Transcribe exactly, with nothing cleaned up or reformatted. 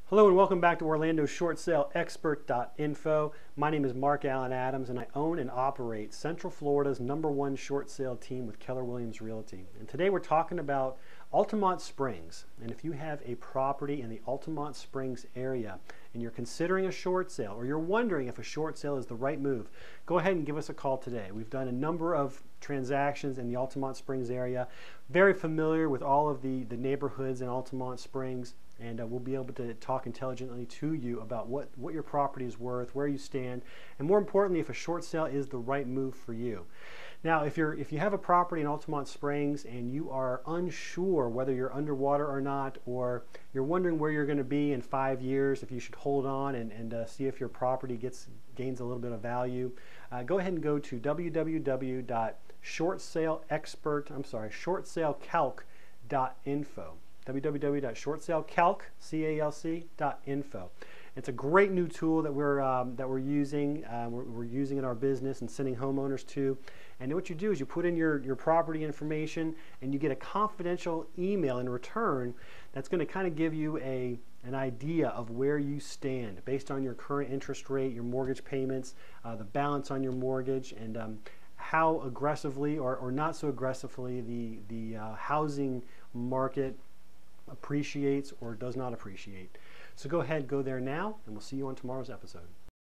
Hello and welcome back to Orlando Short Sale Expert dot info. My name is Mark Allen Adams and I own and operate Central Florida's number one short sale team with Keller Williams Realty. And today we're talking about Altamonte Springs. And if you have a property in the Altamonte Springs area and you're considering a short sale or you're wondering if a short sale is the right move, go ahead and give us a call today. We've done a number of transactions in the Altamonte Springs area, very familiar with all of the, the neighborhoods in Altamonte Springs. And uh, we'll be able to talk intelligently to you about what, what your property is worth, where you stand, and more importantly, if a short sale is the right move for you. Now, if, you're, if you have a property in Altamonte Springs and you are unsure whether you're underwater or not, or you're wondering where you're going to be in five years, if you should hold on and, and uh, see if your property gets gains a little bit of value, uh, go ahead and go to w w w dot short sale expert, I'm sorry, short sale calc dot info. w w w dot short sale calc dot info. It's a great new tool that we're um, that we're using. Uh, we're, we're using in our business and sending homeowners to. And what you do is you put in your your property information, and you get a confidential email in return that's going to kind of give you a an idea of where you stand based on your current interest rate, your mortgage payments, uh, the balance on your mortgage, and um, how aggressively or, or not so aggressively the the uh, housing market appreciates or does not appreciate. So go ahead, go there now, and we'll see you on tomorrow's episode.